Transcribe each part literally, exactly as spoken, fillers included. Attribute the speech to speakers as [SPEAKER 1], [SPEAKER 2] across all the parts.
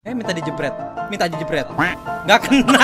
[SPEAKER 1] Eh minta dijebret, minta dijebret, nggak kena.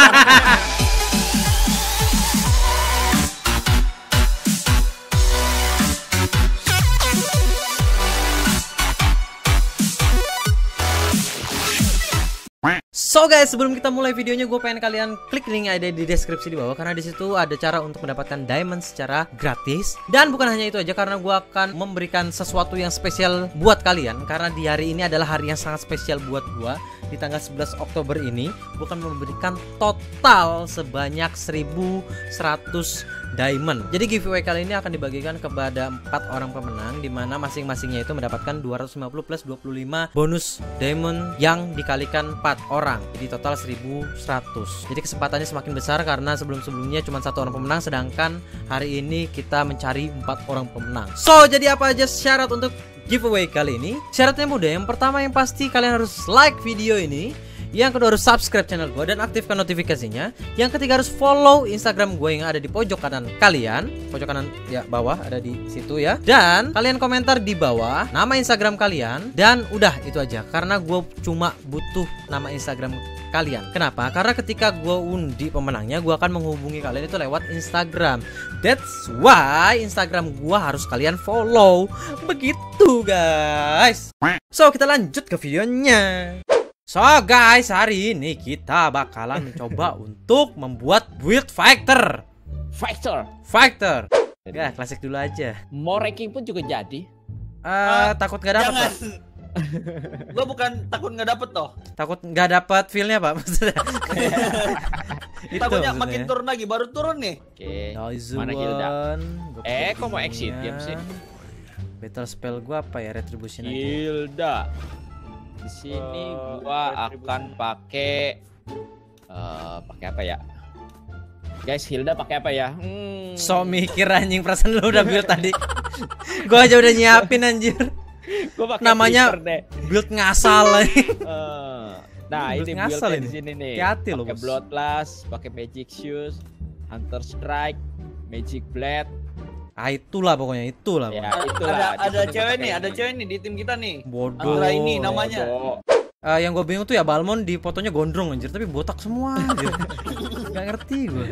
[SPEAKER 1] So guys, sebelum kita mulai videonya, gue pengen kalian klik link yang ada di deskripsi di bawah, karena di situ ada cara untuk mendapatkan diamond secara gratis. Dan bukan hanya itu aja, karena gue akan memberikan sesuatu yang spesial buat kalian. Karena di hari ini adalah hari yang sangat spesial buat gue. Di tanggal sebelas Oktober ini, gue akan memberikan total sebanyak seribu seratus diamond. Jadi giveaway kali ini akan dibagikan kepada empat orang pemenang, dimana masing-masingnya itu mendapatkan dua ratus lima puluh plus dua puluh lima bonus diamond yang dikalikan empat orang. Jadi total seribu seratus. Jadi kesempatannya semakin besar karena sebelum-sebelumnya cuma satu orang pemenang, sedangkan hari ini kita mencari empat orang pemenang. So, jadi apa aja syarat untuk giveaway kali ini? Syaratnya mudah. Yang pertama yang pasti kalian harus like video ini. Yang kedua harus subscribe channel gue dan aktifkan notifikasinya. Yang ketiga harus follow Instagram gue yang ada di pojok kanan kalian. Pojok kanan ya bawah ada di situ ya. Dan kalian komentar di bawah nama Instagram kalian. Dan udah itu aja. Karena gue cuma butuh nama Instagram kalian. Kenapa? Karena ketika gue undi pemenangnya, gue akan menghubungi kalian itu lewat Instagram. That's why Instagram gue harus kalian follow. Begitu guys. So kita lanjut ke videonya. So guys, hari ini kita bakalan mencoba untuk membuat build fighter.
[SPEAKER 2] Fighter.
[SPEAKER 1] Fighter. Ya, klasik dulu aja.
[SPEAKER 2] Mau ranking pun juga jadi.
[SPEAKER 1] Uh, uh, takut nggak dapet
[SPEAKER 3] jangan.
[SPEAKER 1] Pak.
[SPEAKER 3] Gua bukan takut nggak dapet toh.
[SPEAKER 1] Takut nggak dapet feelnya Pak. Maksudnya. Itu
[SPEAKER 3] Takutnya
[SPEAKER 1] maksudnya.
[SPEAKER 3] makin turun lagi, baru turun nih.
[SPEAKER 2] Oke.
[SPEAKER 1] Okay.
[SPEAKER 2] Mana Hilda? Eh, kok mau exit game sih?
[SPEAKER 1] Battle spell gua apa ya? Retribution aja.
[SPEAKER 2] Hilda. Di sini
[SPEAKER 3] Uh,
[SPEAKER 2] gua akan pakai uh, pakai apa ya? Guys, Hilda pakai apa ya? Hmm.
[SPEAKER 1] So mikir anjing, perasaan lu udah build tadi. Gua aja udah nyiapin anjir.
[SPEAKER 2] Gua pakai
[SPEAKER 1] namanya
[SPEAKER 2] deh.
[SPEAKER 1] Build ngasal lagi.
[SPEAKER 2] Uh, nah,
[SPEAKER 1] Build
[SPEAKER 2] ini
[SPEAKER 1] ngasal
[SPEAKER 2] build
[SPEAKER 1] ini.
[SPEAKER 2] di sini nih.
[SPEAKER 1] Hati-hati lu,
[SPEAKER 2] Pakai
[SPEAKER 1] Bos.
[SPEAKER 2] Bloodlust, pakai Magic Shoes, Hunter Strike, Magic Blade.
[SPEAKER 1] Ah itulah pokoknya, itulah
[SPEAKER 2] Ya,
[SPEAKER 1] pokoknya.
[SPEAKER 2] itulah.
[SPEAKER 3] Ada
[SPEAKER 2] Di
[SPEAKER 3] ada
[SPEAKER 2] sini
[SPEAKER 3] cewek
[SPEAKER 2] pakai
[SPEAKER 3] nih, ada
[SPEAKER 2] ini.
[SPEAKER 3] cewek nih di tim kita nih.
[SPEAKER 1] Bodoh.
[SPEAKER 3] Andra ini namanya.
[SPEAKER 2] Bodoh.
[SPEAKER 1] Uh, yang gue bingung tuh ya Balmon di fotonya gondrong anjir, tapi botak semua anjir. Gak ngerti gue.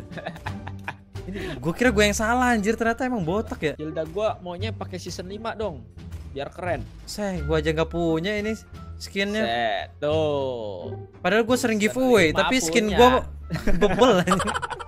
[SPEAKER 1] Gue kira gue yang salah anjir, ternyata emang botak ya.
[SPEAKER 2] Hilda gua maunya pakai season lima dong. Biar keren.
[SPEAKER 1] Saya gue aja nggak punya ini skinnya.
[SPEAKER 2] Set. Tuh.
[SPEAKER 1] Padahal gue sering giveaway,
[SPEAKER 2] Lima
[SPEAKER 1] tapi skin
[SPEAKER 2] punya.
[SPEAKER 1] gue bebel anjir.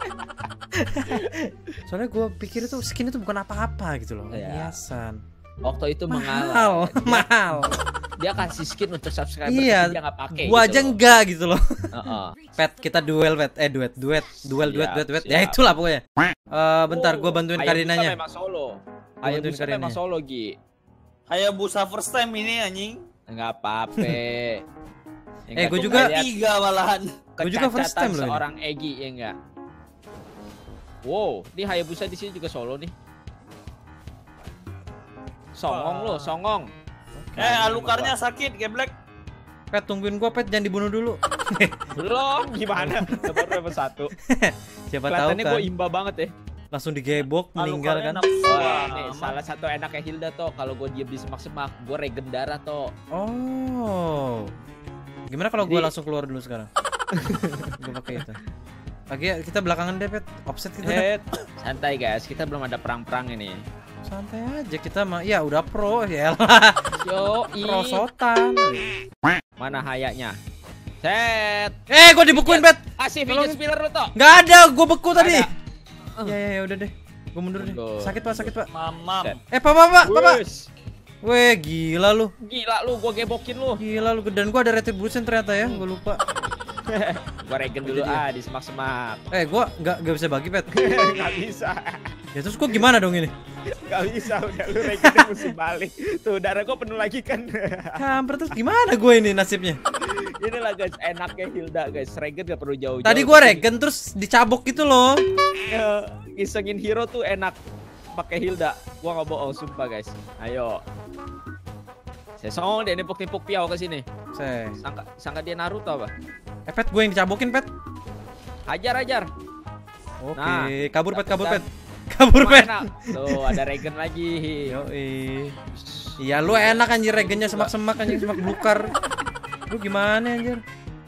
[SPEAKER 1] Soalnya gue pikir itu skin itu bukan apa-apa gitu loh,
[SPEAKER 2] Ya.
[SPEAKER 1] hiasan.
[SPEAKER 2] Waktu itu
[SPEAKER 1] Mahal,
[SPEAKER 2] mengalah.
[SPEAKER 1] mahal.
[SPEAKER 2] Dia kasih skin untuk subscriber,
[SPEAKER 1] Iya,
[SPEAKER 2] dia nggak pakai.
[SPEAKER 1] Gue aja enggak gitu loh.
[SPEAKER 2] Heeh.
[SPEAKER 1] Pet, kita duel pet, eh duet, duet, duel, duet,
[SPEAKER 2] Siap,
[SPEAKER 1] duet, duet.
[SPEAKER 2] siap.
[SPEAKER 1] Ya itulah pokoknya. Uh, bentar,
[SPEAKER 2] Oh,
[SPEAKER 1] gue bantuin
[SPEAKER 2] Hayabusa
[SPEAKER 1] Karinanya.
[SPEAKER 2] memang solo.
[SPEAKER 1] Gua bantuin
[SPEAKER 2] Hayabusa
[SPEAKER 1] Karinanya.
[SPEAKER 2] memang solo, Gi.
[SPEAKER 3] Hayabusa first time ini anjing.
[SPEAKER 2] Enggak apa-apa.
[SPEAKER 1] Eh, gua juga-
[SPEAKER 3] Tiga malahan.
[SPEAKER 1] Gua juga first time loh ini.
[SPEAKER 2] Seorang Egi ya enggak. Wow, ini Hayabusa di sini juga solo nih. Songong lo, songong.
[SPEAKER 3] Eh, alukarnya sakit, geblek.
[SPEAKER 1] Pet, tungguin gue Pet, jangan dibunuh dulu.
[SPEAKER 2] Belum, gimana? Baru level satu.
[SPEAKER 1] Siapa tahu
[SPEAKER 2] Kelihatannya
[SPEAKER 1] kan.
[SPEAKER 2] gue imba banget ya.
[SPEAKER 1] Langsung digebok, meninggal kan.
[SPEAKER 3] Alukarnya enak.
[SPEAKER 2] Wah,
[SPEAKER 3] Wah,
[SPEAKER 2] nih,
[SPEAKER 3] aman.
[SPEAKER 2] salah satu enaknya Hilda toh, kalau gue diem di semak-semak, gue regen darah toh.
[SPEAKER 1] Oh. Gimana kalau gue
[SPEAKER 2] Jadi-
[SPEAKER 1] langsung keluar dulu sekarang? Gue pakai itu. Oke, kita belakangan deh Pet. Offset kita.
[SPEAKER 2] Head. Santai guys, kita belum ada perang-perang ini.
[SPEAKER 1] Santai aja kita mah. Ya udah pro ya lah.
[SPEAKER 2] Yo,
[SPEAKER 1] Pro sotan.
[SPEAKER 2] mana hayanya? Set.
[SPEAKER 1] Eh, gue dibekuin Pet.
[SPEAKER 2] Kasih
[SPEAKER 1] Tolongin.
[SPEAKER 2] fidget spinner lu toh.
[SPEAKER 1] Nggak ada, gue beku tadi.
[SPEAKER 2] Ada.
[SPEAKER 1] Ya ya ya udah deh. Gue mundur deh.
[SPEAKER 2] Mundur.
[SPEAKER 1] Sakit Pak, sakit Pak.
[SPEAKER 3] Mamam.
[SPEAKER 2] Set.
[SPEAKER 1] Eh, Pak, Pak, Pak, Pak, Pak.
[SPEAKER 2] Wes.
[SPEAKER 1] Weh, gila lu.
[SPEAKER 2] Gila lu, gua gebokin lu.
[SPEAKER 1] Gila lu. Dan gue ada retribution ternyata ya. Gue lupa.
[SPEAKER 2] Gua regen dulu
[SPEAKER 1] Jadi ya.
[SPEAKER 2] ah di semak-semak.
[SPEAKER 1] Eh, gue nggak nggak bisa bagi Pet.
[SPEAKER 2] Gak bisa.
[SPEAKER 1] Ya terus gue gimana dong ini?
[SPEAKER 2] Gak bisa, udah lu regennya mesti balik. Tuh, darah gua penuh lagi kan.
[SPEAKER 1] Kampret, terus gimana gue ini nasibnya?
[SPEAKER 2] Inilah guys, enaknya Hilda guys. Regen gak perlu jauh-jauh.
[SPEAKER 1] Tadi gue regen terus dicabok gitu loh.
[SPEAKER 2] Ya, isengin hero tuh enak pakai Hilda. Gua nggak bohong sumpah guys. Ayo. Saya songong dia nipuk-nipuk piau ke sini.
[SPEAKER 1] Saya.
[SPEAKER 2] Sangka sangka dia Naruto apa?
[SPEAKER 1] Eh, Pet, gue yang dicabokin, Pet.
[SPEAKER 2] Ajar ajar.
[SPEAKER 1] Oke,
[SPEAKER 2] Nah,
[SPEAKER 1] kabur Pet, kabur
[SPEAKER 2] dan-
[SPEAKER 1] Pet. Kabur Pet.
[SPEAKER 2] Enak. Tuh, ada regen lagi.
[SPEAKER 1] Yoi. Iya, lu enak anjir regennya semak-semak anjing, semak belukar. Lu gimana anjir?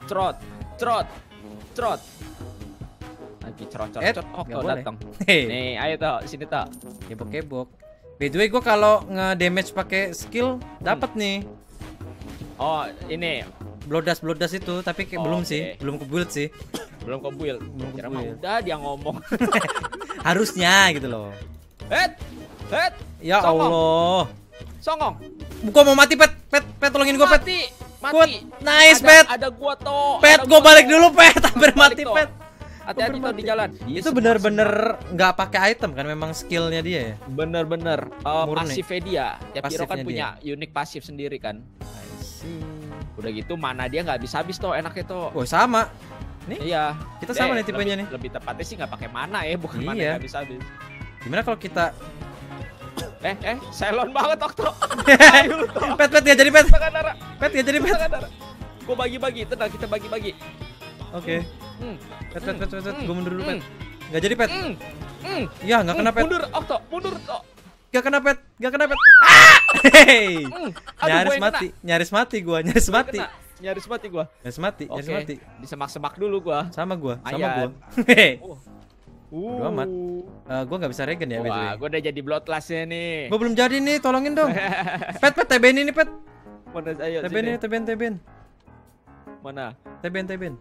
[SPEAKER 2] Trot, trot, trot. Lagi cerot, cerot,
[SPEAKER 1] Eh,
[SPEAKER 2] cerot. Oh,
[SPEAKER 1] nggak
[SPEAKER 2] kau
[SPEAKER 1] boleh.
[SPEAKER 2] datang.
[SPEAKER 1] Hei,
[SPEAKER 2] Nih, ayo toh, sini toh.
[SPEAKER 1] kebok-kebok. By the way, gue kalau nge-damage pakai skill dapat nih.
[SPEAKER 2] Oh, ini
[SPEAKER 1] Blodas blodas itu, tapi kayak
[SPEAKER 2] Oh,
[SPEAKER 1] belum
[SPEAKER 2] oke.
[SPEAKER 1] sih, belum ke build sih.
[SPEAKER 2] belum ke build.
[SPEAKER 1] Belum
[SPEAKER 2] Kira
[SPEAKER 1] ke
[SPEAKER 2] mah
[SPEAKER 1] build.
[SPEAKER 2] udah dia ngomong.
[SPEAKER 1] Harusnya gitu loh.
[SPEAKER 2] Het, het,
[SPEAKER 1] Ya
[SPEAKER 2] Songong.
[SPEAKER 1] Allah.
[SPEAKER 2] songong.
[SPEAKER 1] Gua mau mati, Pet. Pet, Pet tolongin gua, Pet.
[SPEAKER 2] Mati,
[SPEAKER 1] Gua
[SPEAKER 2] mati.
[SPEAKER 1] nice,
[SPEAKER 2] Ada-
[SPEAKER 1] Pet.
[SPEAKER 2] Ada gua toh.
[SPEAKER 1] Pet,
[SPEAKER 2] ada
[SPEAKER 1] gua balik
[SPEAKER 2] toh.
[SPEAKER 1] dulu, Pet. Hampir
[SPEAKER 2] Balik,
[SPEAKER 1] mati,
[SPEAKER 2] toh.
[SPEAKER 1] Pet.
[SPEAKER 2] Hati-hati
[SPEAKER 1] Hampir
[SPEAKER 2] tuh
[SPEAKER 1] mati.
[SPEAKER 2] di jalan.
[SPEAKER 1] Itu bener-bener nggak pakai item kan, memang skillnya dia ya.
[SPEAKER 2] Bener-bener uh,
[SPEAKER 1] Murni.
[SPEAKER 2] pasifnya dia. Tiap hero kan
[SPEAKER 1] Pasifnya
[SPEAKER 2] punya unik pasif sendiri kan.
[SPEAKER 1] I see.
[SPEAKER 2] Udah gitu mana dia nggak habis-habis tuh enaknya tuh.
[SPEAKER 1] Oh, sama. Nih,
[SPEAKER 2] Iya.
[SPEAKER 1] kita sama
[SPEAKER 2] Eh,
[SPEAKER 1] nih tipenya
[SPEAKER 2] lebih,
[SPEAKER 1] nih.
[SPEAKER 2] Lebih tepatnya sih nggak pakai mana ya, bukan mana
[SPEAKER 1] Iya.
[SPEAKER 2] yang habis-habis.
[SPEAKER 1] Gimana kalau kita
[SPEAKER 2] Eh, eh, Selon banget Okto.
[SPEAKER 1] Pet, Pet, gak jadi, Pet.
[SPEAKER 2] Setengah darah,
[SPEAKER 1] Pet, gak jadi, Pet.
[SPEAKER 2] setengah darah. Gua bagi-bagi, tenang kita bagi-bagi.
[SPEAKER 1] Oke.
[SPEAKER 2] Hmm.
[SPEAKER 1] Pet, Pet, Pet, Pet, Pet.
[SPEAKER 2] Hmm.
[SPEAKER 1] Gua mundur dulu, Pet.
[SPEAKER 2] Hmm.
[SPEAKER 1] Gak jadi, Pet.
[SPEAKER 2] Hmm. Hmm.
[SPEAKER 1] Ya, nggak kena, Pet.
[SPEAKER 2] Mundur, Okto, mundur, Okto.
[SPEAKER 1] Gak kena, Pet. Gak kena, Pet. Ah! Hey.
[SPEAKER 2] Hmm. Aduh,
[SPEAKER 1] Nyaris
[SPEAKER 2] gua yang
[SPEAKER 1] mati, nyaris mati gua, nyaris
[SPEAKER 2] kena. Gua yang
[SPEAKER 1] mati.
[SPEAKER 2] kena. Nyaris mati gua.
[SPEAKER 1] Nyaris mati,
[SPEAKER 2] Oke.
[SPEAKER 1] nyaris mati.
[SPEAKER 2] Disemak-semak dulu gua.
[SPEAKER 1] Sama gua, sama
[SPEAKER 2] Ayan.
[SPEAKER 1] gua. Hehe.
[SPEAKER 2] Uh.
[SPEAKER 1] Bodo amat. Eh, gua nggak bisa regen ya, by the way.
[SPEAKER 2] Wah, gua udah jadi bloodlust-nya nih.
[SPEAKER 1] Gua belum jadi nih, tolongin dong. Pet, Pet, T B N ini, Pet.
[SPEAKER 2] Mana ayo
[SPEAKER 1] T B N
[SPEAKER 2] sini.
[SPEAKER 1] ini, T B N, T B N.
[SPEAKER 2] Mana?
[SPEAKER 1] T B N, T B N.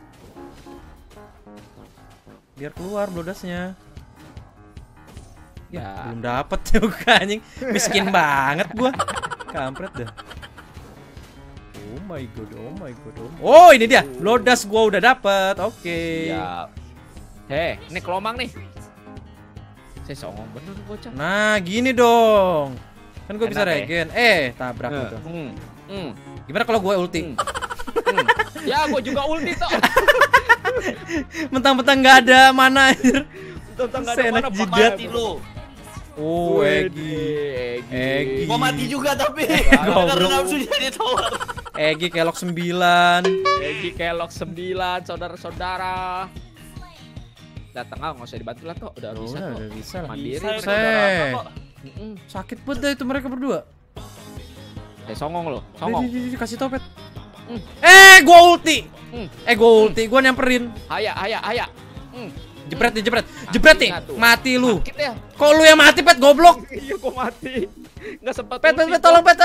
[SPEAKER 1] Biar keluar blodasnya. Ya,
[SPEAKER 2] Ya.
[SPEAKER 1] belum dapet juga anjing. Miskin banget gua. Kampret dah. Oh my god, oh my god. Oh, oh ini dia. Blodas gua udah dapet. Oke.
[SPEAKER 2] Ya. Heh, ini kelomang nih. Saya songong bener bocah.
[SPEAKER 1] Nah, gini dong. Kan gua bisa
[SPEAKER 2] Enak ya?
[SPEAKER 1] regen. Eh, tabrak
[SPEAKER 2] Eh,
[SPEAKER 1] gitu.
[SPEAKER 2] Hmm. Hmm.
[SPEAKER 1] Gimana kalau gua ulti?
[SPEAKER 2] Hmm. Hmm. Ya, gua juga ulti toh.
[SPEAKER 1] Mentang-mentang nggak ada mana anjir.
[SPEAKER 2] Tentang enggak ada
[SPEAKER 1] Seenak
[SPEAKER 2] mana
[SPEAKER 1] jidat.
[SPEAKER 2] bakal
[SPEAKER 3] Mati lu.
[SPEAKER 1] Oh, Egi.
[SPEAKER 2] Egi.
[SPEAKER 1] Egi.
[SPEAKER 3] Gua mati juga tapi
[SPEAKER 1] Goblok.
[SPEAKER 3] karena nafsu jadi tawar.
[SPEAKER 1] Egi kelok sembilan.
[SPEAKER 2] Egi kelok sembilan, saudara-saudara. Datang ah, nggak usah dibantu lah toh. Udah bisa
[SPEAKER 1] Udah,
[SPEAKER 2] toh.
[SPEAKER 1] udah bisa lah.
[SPEAKER 2] Mandiri.
[SPEAKER 3] Saya
[SPEAKER 2] mereka.
[SPEAKER 3] udah rata
[SPEAKER 1] Set.
[SPEAKER 3] kok.
[SPEAKER 2] Mm-mm.
[SPEAKER 1] Sakit banget dah itu mereka berdua.
[SPEAKER 2] Eh, songong lo,
[SPEAKER 1] Di,
[SPEAKER 2] songong.
[SPEAKER 1] di, di, kasih topet.
[SPEAKER 2] Hmm.
[SPEAKER 1] Eh, gua ulti.
[SPEAKER 2] Hmm.
[SPEAKER 1] Eh, gua ulti, gua nyamperin.
[SPEAKER 2] Haya, haya, haya. Hmm.
[SPEAKER 1] Jepret nih, jepret. Jepret nih.
[SPEAKER 2] nggak tuh?
[SPEAKER 1] Mati lu.
[SPEAKER 2] Sakit ya?
[SPEAKER 1] Kok lu yang mati, Pet? Goblok.
[SPEAKER 2] Iya, gua mati. Nggak sempat.
[SPEAKER 1] Pet, Pet,
[SPEAKER 2] ulti
[SPEAKER 1] Pet,
[SPEAKER 2] gua.
[SPEAKER 1] tolong, Pet.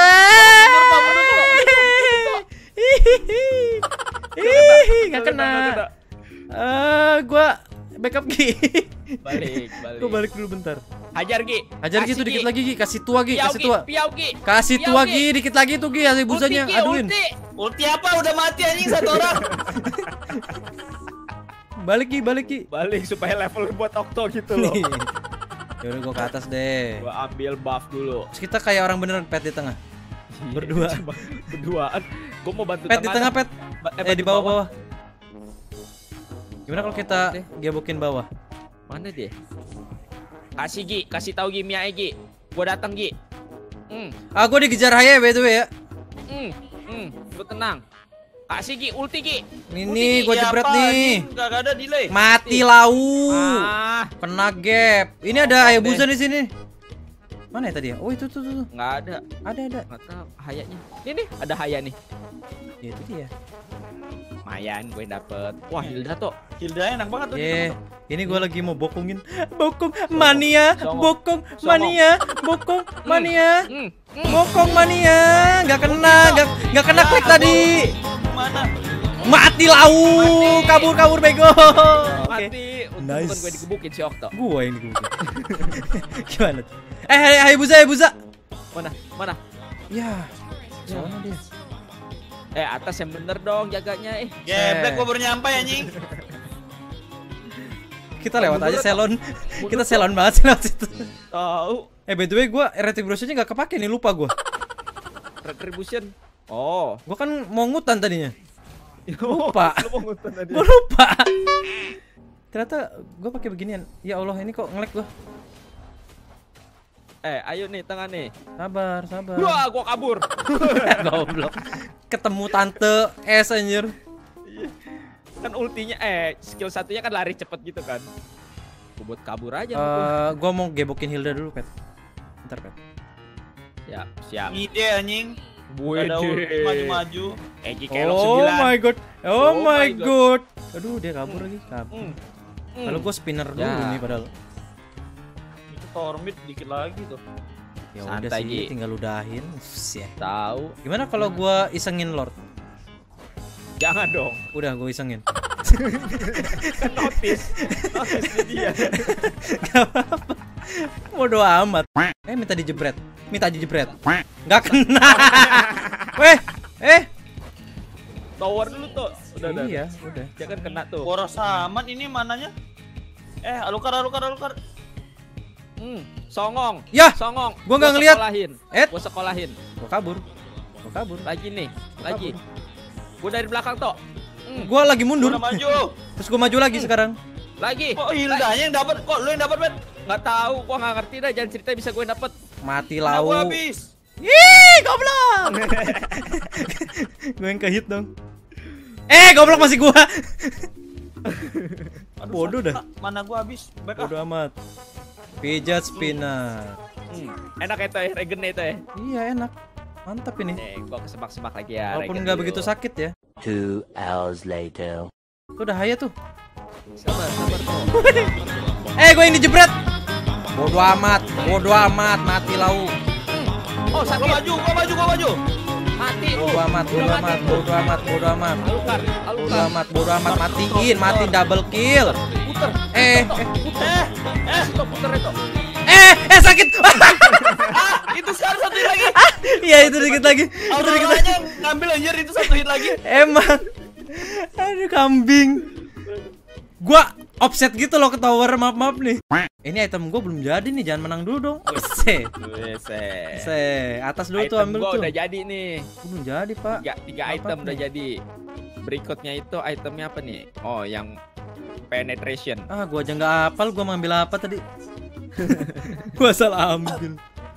[SPEAKER 1] Hihihi, nggak kena. Eh, gua backup Gi.
[SPEAKER 2] Balik, balik.
[SPEAKER 1] Gua balik dulu bentar.
[SPEAKER 2] Hajar Gi.
[SPEAKER 1] Ajar
[SPEAKER 2] Kasih,
[SPEAKER 1] gitu dikit lagi, Gi. Kasih tua, Gi.
[SPEAKER 2] Piau,
[SPEAKER 1] Kasih
[SPEAKER 2] Gi.
[SPEAKER 1] tua.
[SPEAKER 2] Piau, Gi.
[SPEAKER 1] Kasih
[SPEAKER 2] Piau,
[SPEAKER 1] tua,
[SPEAKER 2] Gi.
[SPEAKER 1] Gi. Dikit lagi tuh, Gi. Hasil busanya.
[SPEAKER 2] Ulti, Gi,
[SPEAKER 1] Aduin.
[SPEAKER 2] ulti.
[SPEAKER 3] Ulti apa udah mati anjing satu orang.
[SPEAKER 1] Balik, Gi. Balik, Gi.
[SPEAKER 2] Balik supaya level buat Okto gitu loh.
[SPEAKER 1] Yaudah, gua ke atas deh.
[SPEAKER 2] Gua ambil buff dulu.
[SPEAKER 1] Terus kita kayak orang beneran, Pet, di tengah. Berdua.
[SPEAKER 2] Cuma berduaan. Gua mau bantu
[SPEAKER 1] Pet di tengah, Pet.
[SPEAKER 2] Ba-
[SPEAKER 1] Eh, di
[SPEAKER 2] bantu
[SPEAKER 1] bawah-bawah. Gimana kalau kita
[SPEAKER 2] Oke.
[SPEAKER 1] gebokin bawah?
[SPEAKER 2] Mana dia? Kasih Gi, kasih tahu Gi Mia Gi. Gua datang Gi. Hmm,
[SPEAKER 1] Ah, gua dikejar Haya by the way ya.
[SPEAKER 2] hmm, hmm, lu tenang. Kasih Gi, ulti Gi.
[SPEAKER 1] Ini gua
[SPEAKER 3] Iya,
[SPEAKER 1] jebret
[SPEAKER 3] apa,
[SPEAKER 1] nih.
[SPEAKER 3] anjing? Nggak ada delay.
[SPEAKER 1] Mati lau.
[SPEAKER 2] Ah,
[SPEAKER 1] Kena gap. Ini ada
[SPEAKER 2] Oke
[SPEAKER 1] Hayabusa di sini. Mana ya tadi ya? Oh, itu tuh tuh. tuh.
[SPEAKER 2] nggak ada.
[SPEAKER 1] Ada ada.
[SPEAKER 2] Nggak tahu hayanya. Ini nih, ada haya nih.
[SPEAKER 1] Ya, itu dia.
[SPEAKER 2] Lumayan gue dapet. Wah, Hilda tuh.
[SPEAKER 3] Hilda enak banget tuh.
[SPEAKER 1] Ye, ini gua lagi mau bokongin. Bokong mania,
[SPEAKER 2] Songong.
[SPEAKER 1] bokong
[SPEAKER 2] Songong.
[SPEAKER 1] mania, bokong mania.
[SPEAKER 2] Hmm, hmm.
[SPEAKER 1] Bokong mania. Gak kena, gak, gak kena klik tadi.
[SPEAKER 3] Mana?
[SPEAKER 1] Mati lau. Kabur kabur bego. Oke.
[SPEAKER 2] Mati. Untung
[SPEAKER 1] Nice.
[SPEAKER 2] bukan gue digebukin si Okto.
[SPEAKER 1] Gua yang dikebukin. Gimana tuh? Eh, hai, hai Buza, hai Buza.
[SPEAKER 2] Mana? Mana?
[SPEAKER 1] Ya. Soalnya dia.
[SPEAKER 2] Eh, atas yang bener dong jaganya eh.
[SPEAKER 3] Geblek gua baru nyampe anjing.
[SPEAKER 1] Kita lewat aja
[SPEAKER 2] Mundur,
[SPEAKER 1] selon.
[SPEAKER 2] Mundur,
[SPEAKER 1] Kita selon banget sih lewat situ.
[SPEAKER 2] Tahu.
[SPEAKER 1] Eh, by the way gua retribution-nya enggak kepake nih, lupa gua.
[SPEAKER 2] Retribution. Oh.
[SPEAKER 1] Gua kan mau ngutan tadinya. Lupa.
[SPEAKER 2] Lu mau ngutan tadi.
[SPEAKER 1] Gua lupa. Ternyata gua pakai beginian. Ya Allah, ini kok nge-lag gua.
[SPEAKER 2] Eh, ayo nih tengah nih.
[SPEAKER 1] Sabar, sabar.
[SPEAKER 2] Wah, gua kabur.
[SPEAKER 1] Goblok. Ketemu tante S anjir.
[SPEAKER 2] Kan ultinya eh skill satunya kan lari cepet gitu kan. Gua buat kabur aja
[SPEAKER 1] Eh,
[SPEAKER 2] sama gua.
[SPEAKER 1] gua mau gebokin Hilda dulu, Pet. Bentar, Pet.
[SPEAKER 2] Siap, siap.
[SPEAKER 3] Ide anjing. Ada
[SPEAKER 2] Wede.
[SPEAKER 3] maju-maju.
[SPEAKER 2] Eki kelok
[SPEAKER 1] Oh
[SPEAKER 2] sembilan.
[SPEAKER 1] my god. Oh,
[SPEAKER 2] Oh
[SPEAKER 1] my
[SPEAKER 2] my
[SPEAKER 1] god. Aduh, dia kabur lagi. Kabur.
[SPEAKER 3] Hmm.
[SPEAKER 1] Kalau gue spinner dulu
[SPEAKER 2] Ya.
[SPEAKER 1] nih padahal.
[SPEAKER 3] Itu tower mid dikit lagi tuh.
[SPEAKER 1] Ya udah
[SPEAKER 2] Santai,
[SPEAKER 1] sih,
[SPEAKER 2] Gi.
[SPEAKER 1] tinggal udahin. Shit.
[SPEAKER 2] Tahu.
[SPEAKER 1] Gimana kalau gua isengin Lord?
[SPEAKER 2] Jangan dong.
[SPEAKER 1] Udah gue isengin.
[SPEAKER 2] Notice. Notice di dia.
[SPEAKER 1] Gak apa-apa. Bodo amat. Eh minta dijebret. Minta dijebret. Gak kena. Weh, eh.
[SPEAKER 2] Tower dulu tuh. Udah, udah.
[SPEAKER 1] Iya, udah.
[SPEAKER 2] Jangan kena tuh.
[SPEAKER 3] Boros amat ini mananya. Eh, alukar alukar alukar.
[SPEAKER 2] Hmm, songong.
[SPEAKER 1] Yah,
[SPEAKER 2] Songong.
[SPEAKER 1] gua nggak ngeliat.
[SPEAKER 2] Sekolahin.
[SPEAKER 1] Eh.
[SPEAKER 2] Gua sekolahin.
[SPEAKER 1] Gua kabur. Gua kabur.
[SPEAKER 2] Lagi nih. Lagi. Gua dari belakang toh. Hmm.
[SPEAKER 1] Gua lagi mundur.
[SPEAKER 3] Udah maju.
[SPEAKER 1] Terus gua maju lagi sekarang.
[SPEAKER 2] Lagi.
[SPEAKER 3] Kok Hildanya yang dapat? Kok lu yang dapat, Bet?
[SPEAKER 2] Nggak tahu. Gua nggak ngerti dah. Jangan cerita bisa gue dapet.
[SPEAKER 1] Mati
[SPEAKER 3] Nah,
[SPEAKER 1] lau.
[SPEAKER 3] gua habis.
[SPEAKER 1] Ih, goblok. Gue yang kehit dong. Eh, goblok masih gua.
[SPEAKER 3] Aduh,
[SPEAKER 1] Bodoh
[SPEAKER 3] sakit,
[SPEAKER 1] dah.
[SPEAKER 3] Kak. Mana gua habis? Baik ah.
[SPEAKER 1] Bodo amat. Pijat spinner.
[SPEAKER 2] Hmm. Enak itu ya. Regen itu ya.
[SPEAKER 1] Iya, enak. Mantap ini.
[SPEAKER 2] Eh, gua kesemak-semak lagi ya.
[SPEAKER 1] Walaupun
[SPEAKER 2] Regen
[SPEAKER 1] nggak
[SPEAKER 2] dulu.
[SPEAKER 1] begitu sakit ya.
[SPEAKER 4] Two hours later.
[SPEAKER 1] Tuh udah haya tuh.
[SPEAKER 2] Sabar, sabar tuh.
[SPEAKER 1] Eh, gue yang dijebret. Bodo amat, bodo amat, mati lau.
[SPEAKER 2] Oh,
[SPEAKER 3] Gua
[SPEAKER 2] sakit.
[SPEAKER 3] maju, gua maju, gua maju.
[SPEAKER 2] Mati.
[SPEAKER 1] Bodo amat, bodo
[SPEAKER 2] Udah
[SPEAKER 1] amat,
[SPEAKER 2] mati.
[SPEAKER 1] bodo amat, bodo amat.
[SPEAKER 2] Alukar,
[SPEAKER 1] Bodo
[SPEAKER 2] alukar.
[SPEAKER 1] amat, bodo amat, matiin, matiin double kill.
[SPEAKER 2] Puter.
[SPEAKER 1] Eh, eh,
[SPEAKER 3] Eh, eh,
[SPEAKER 2] Stop puter itu.
[SPEAKER 1] eh, eh sakit.
[SPEAKER 3] ah, itu sekarang satu hit lagi.
[SPEAKER 1] Iya itu dikit lagi. Itu dikit lagi.
[SPEAKER 3] Auroranya ngambil anjir itu satu hit lagi.
[SPEAKER 1] Emang. Aduh kambing. Gua offset gitu loh ke tower, maaf maaf nih. Ini item gua belum jadi nih, jangan menang dulu dong. Se,
[SPEAKER 2] Wese.
[SPEAKER 1] se, atas dulu tuh
[SPEAKER 2] Item
[SPEAKER 1] ambil
[SPEAKER 2] gua
[SPEAKER 1] tuh.
[SPEAKER 2] udah jadi nih.
[SPEAKER 1] Belum jadi pak.
[SPEAKER 2] Tiga, tiga
[SPEAKER 1] Apa
[SPEAKER 2] item
[SPEAKER 1] nih?
[SPEAKER 2] udah jadi. Berikutnya itu itemnya apa nih? Oh, yang penetration.
[SPEAKER 1] Ah, gua aja nggak hafal gua mau ambil apa tadi. Gua salah ambil.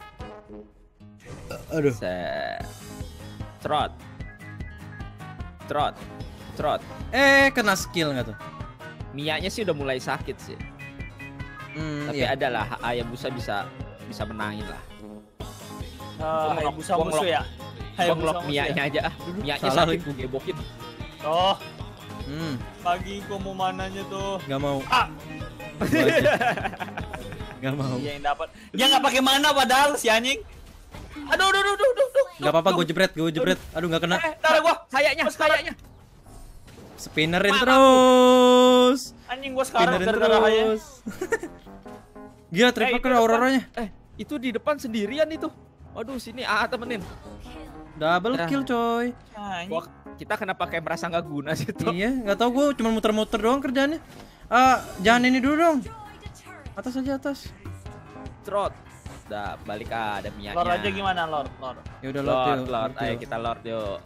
[SPEAKER 1] Aduh.
[SPEAKER 2] Se Trot. Trot. Trot.
[SPEAKER 1] Eh, kena skill nggak tuh?
[SPEAKER 2] Mianya sih udah mulai sakit sih.
[SPEAKER 1] Hmm,
[SPEAKER 2] Tapi
[SPEAKER 1] iya.
[SPEAKER 2] ada lah Hayabusa bisa bisa menangin lah.
[SPEAKER 3] Ah,
[SPEAKER 2] Gua
[SPEAKER 3] Hayabusa
[SPEAKER 2] ngelok-
[SPEAKER 3] musuh ya.
[SPEAKER 2] Gua
[SPEAKER 3] Hayabusa
[SPEAKER 2] ngelok
[SPEAKER 3] musuh
[SPEAKER 2] Mianya
[SPEAKER 3] ya.
[SPEAKER 2] aja ah. Mianya
[SPEAKER 1] salah
[SPEAKER 2] sakit
[SPEAKER 1] lagi.
[SPEAKER 2] gua gebokin.
[SPEAKER 3] Oh,
[SPEAKER 1] Hmm,
[SPEAKER 3] pagi gua mau mananya tuh.
[SPEAKER 1] nggak mau.
[SPEAKER 3] Ah,
[SPEAKER 1] Gua aja. Nggak mau.
[SPEAKER 3] dia yang dapat. Dia nggak pakai mana padahal si anjing. Aduh, aduh, aduh, aduh, aduh, aduh.
[SPEAKER 1] Nggak apa-apa, gue jebret, gue jebret. Aduh nggak kena.
[SPEAKER 3] Eh, darah gua.
[SPEAKER 2] Sayanya,
[SPEAKER 3] Gua sekarang.
[SPEAKER 2] sayanya.
[SPEAKER 1] Spinnerin
[SPEAKER 3] Mana
[SPEAKER 1] terus.
[SPEAKER 3] Anjing gua sekarang
[SPEAKER 1] Spinnerin
[SPEAKER 3] gara-gara Haya.
[SPEAKER 1] terus. Gila, triple
[SPEAKER 3] Eh, itu
[SPEAKER 1] kena
[SPEAKER 3] depan.
[SPEAKER 1] auroranya.
[SPEAKER 2] Eh, itu di depan sendirian itu. Waduh, sini ah temenin.
[SPEAKER 1] Double
[SPEAKER 2] Ya.
[SPEAKER 1] kill coy.
[SPEAKER 3] Anjing.
[SPEAKER 2] Gua, kita kenapa kayak merasa nggak guna sih tuh?
[SPEAKER 1] Iya, nggak tahu gue cuma muter-muter doang kerjaannya. Ah, jangan ini dulu dong. Atas aja atas.
[SPEAKER 2] Trot. Udah balik ah, ada Mianya.
[SPEAKER 3] Lord aja gimana, Lord? Lord.
[SPEAKER 1] Ya udah Lord,
[SPEAKER 2] Lord,
[SPEAKER 1] yuk,
[SPEAKER 2] Lord,
[SPEAKER 1] Lord,
[SPEAKER 2] ayo
[SPEAKER 1] yuk.
[SPEAKER 2] kita Lord yuk.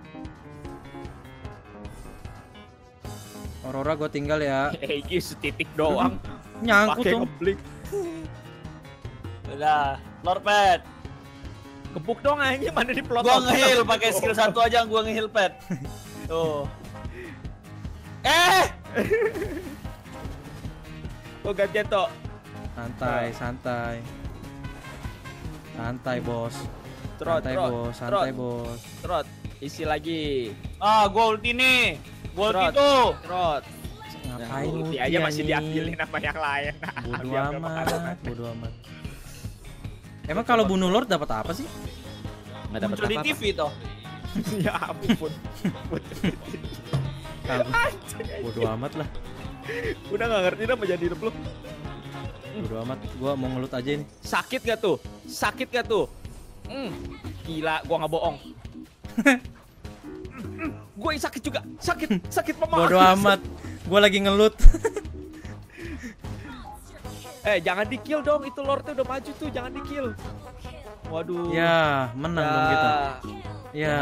[SPEAKER 1] Aurora gue tinggal ya.
[SPEAKER 2] Egi setitik doang.
[SPEAKER 1] Nyangkut
[SPEAKER 2] Pakai
[SPEAKER 1] dong.
[SPEAKER 2] ngeblik.
[SPEAKER 3] Udah, Lord Pet.
[SPEAKER 2] Gebuk dong aja mana di plot.
[SPEAKER 3] Gua nge-heal pakai skill satu aja, gua nge-heal Pet. Tuh. Eh,
[SPEAKER 2] Oh gantian toh.
[SPEAKER 1] Santai, santai. Santai, Bos.
[SPEAKER 2] Trot,
[SPEAKER 1] Santai,
[SPEAKER 2] trot,
[SPEAKER 1] Bos. Santai,
[SPEAKER 2] trot.
[SPEAKER 1] Bos.
[SPEAKER 2] Trot, isi lagi.
[SPEAKER 3] ah, gua ulti nih. Gua ulti
[SPEAKER 2] Trot.
[SPEAKER 3] tuh.
[SPEAKER 2] Trot.
[SPEAKER 1] Ngapain
[SPEAKER 2] Ulti
[SPEAKER 1] ulti
[SPEAKER 2] aja masih
[SPEAKER 1] anjing?
[SPEAKER 2] diambilin sama yang lain.
[SPEAKER 1] Bodo
[SPEAKER 2] Biar nggak
[SPEAKER 1] amat,
[SPEAKER 2] makan.
[SPEAKER 1] bodo amat. Emang kalau bunuh Lord dapat apa sih?
[SPEAKER 2] Nggak dapat
[SPEAKER 3] Muncul di
[SPEAKER 2] apa-apa.
[SPEAKER 3] T V toh.
[SPEAKER 2] Ya ampun.
[SPEAKER 1] Tahu. Bodo amat lah.
[SPEAKER 2] Udah nggak ngerti dah mau jadi hidup lu.
[SPEAKER 1] Bodo amat. Gua mau ngelut aja ini.
[SPEAKER 2] Sakit gak tuh? Sakit gak tuh? Hmm. Gila, gua nggak bohong. Gue sakit juga, sakit, sakit mama.
[SPEAKER 1] Bodo amat. Gua lagi ngelut.
[SPEAKER 2] Eh, jangan di kill dong, itu Lordnya udah maju tuh, jangan di kill. Waduh.
[SPEAKER 1] Ya, menang dong kita. Ya.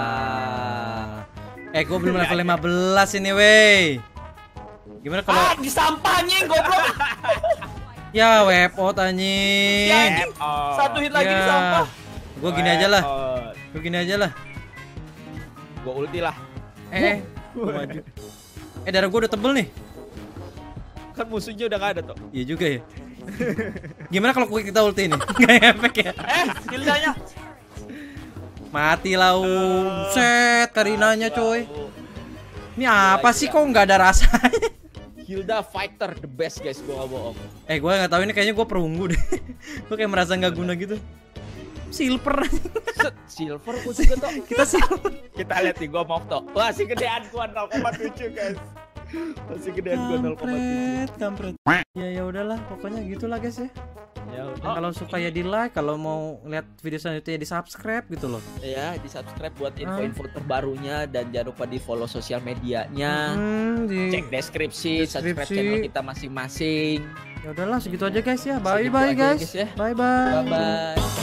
[SPEAKER 1] Eh, gua belum level lima belas ini, wey. Gimana kalau
[SPEAKER 3] Ah, di sampah anjing goblok.
[SPEAKER 1] ya web out anjing.
[SPEAKER 3] Ya,
[SPEAKER 2] Oh.
[SPEAKER 3] Satu hit lagi di
[SPEAKER 1] Ya.
[SPEAKER 3] sampah.
[SPEAKER 1] Gua gini aja lah.
[SPEAKER 2] Oh.
[SPEAKER 1] Gua gini aja lah.
[SPEAKER 2] Gua ulti lah.
[SPEAKER 1] Eh, gua maju. Eh, darah gua udah tebel nih.
[SPEAKER 2] Kan musuhnya udah gak ada tuh.
[SPEAKER 1] Iya juga ya. Gimana kalau kita ulti ini? Gak efek ya.
[SPEAKER 3] Eh, Hildanya.
[SPEAKER 1] Mati lau. Set, Karinanya coy. Ini apa sih kok nggak ada rasanya?
[SPEAKER 2] Hilda fighter the best guys, gua nggak bohong.
[SPEAKER 1] Eh, gue nggak tahu ini kayaknya gue perunggu deh. Gue kayak merasa nggak guna gitu. Silver.
[SPEAKER 2] Set, silver gua juga tuh.
[SPEAKER 1] Kita silver.
[SPEAKER 2] Kita lihat nih gua mau tuh. Wah, si gedean gua nol koma tujuh guys. Masih gedean gua nol koma tujuh.
[SPEAKER 1] Kampret, kampret. Ya ya udahlah, pokoknya gitulah guys ya.
[SPEAKER 2] Ya udah.
[SPEAKER 1] Kalau suka ya di like, kalau mau lihat video selanjutnya di subscribe gitu loh.
[SPEAKER 2] Ya, di subscribe buat info-info terbarunya dan jangan lupa di follow sosial medianya.
[SPEAKER 1] Hmm, di...
[SPEAKER 2] Cek deskripsi, subscribe
[SPEAKER 1] Deskripsi.
[SPEAKER 2] channel kita masing-masing.
[SPEAKER 1] Ya udahlah segitu aja guys ya. Bye
[SPEAKER 2] Segitu
[SPEAKER 1] bye
[SPEAKER 2] aja,
[SPEAKER 1] guys.
[SPEAKER 2] guys, ya.
[SPEAKER 1] Bye bye.
[SPEAKER 2] Bye bye.